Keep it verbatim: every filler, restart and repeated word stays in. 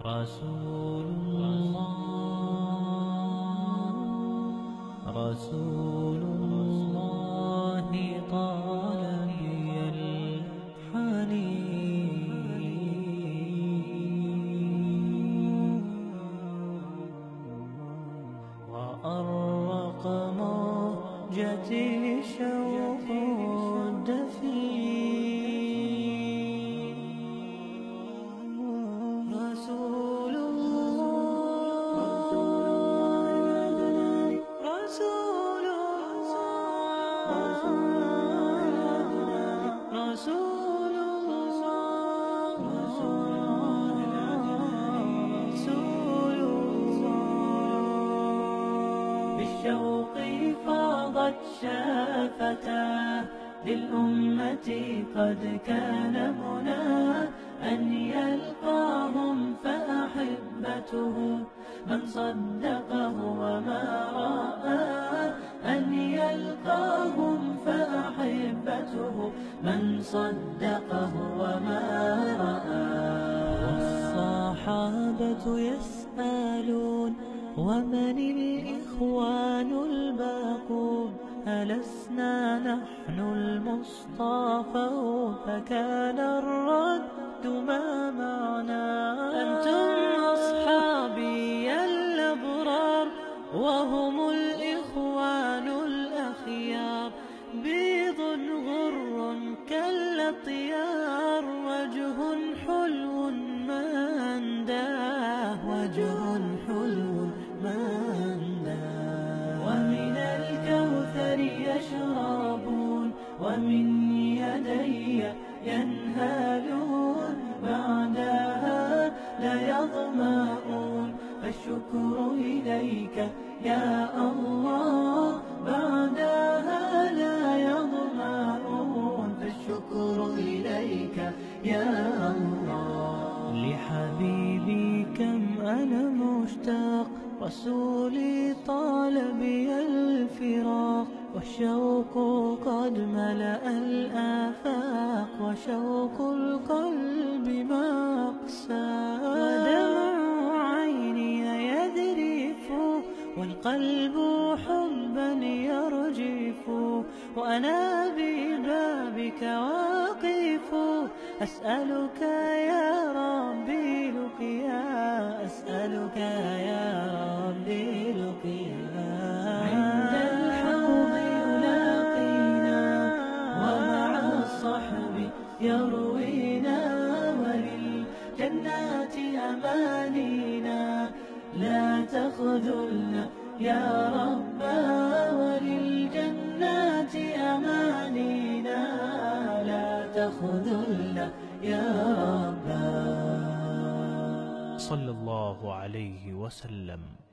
رسول الله رسول الله طال بي الحنين وأرق موجتي شوق الدفين رسول الله رسول الله رسول الله رسول الله بالشوق فاضت شفتاه للأمة قد كان مناه أن يلقاهم فأحبته من صدقه وما رآه أن يلقاهم فأحبته من صدقه وما رآه والصحابة يسألون ومن الإخوان الباقون ألسنا نحن المصطفى فكان الرد ما معنا أنتم أصحابي الأبرار وهم الإخوان الأخيار بيض غر كالأطيار وجه حلو ما أنداه وجه حلو ما أنداه ومن الكوثر يشربون ومن يدي ينهالون بعدها لا يظمأون فالشكر إليك يا الله بعدها لا يظمأون فالشكر إليك يا الله لحبيبي كم أنا مشتاق رسولي طال بي الفراق والشوق قد ملأ الآفاق وشوق القلب ما أقسى ودمع عيني يذرف والقلب حبا يرجف وأنا ببابك واقف أسألك يا ربي لقيا أسألك يا ربي لقيا عند الحوض يلاقينا ومع الصحب يروينا وللجنات أمانينا لا تخذلنا يا ربا وللجنات أمانينا لا تخذلنا يا ربا صلى الله عليه وسلم.